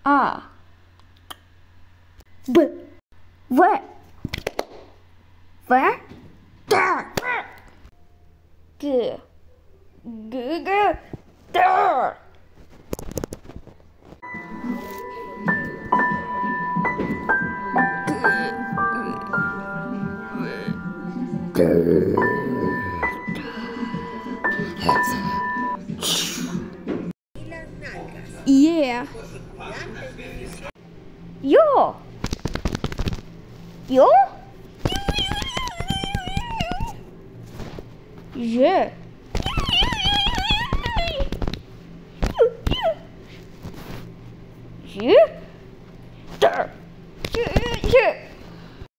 A. B. V. V. D. G. G. G. D. Yeah. Yo. Yo. Je.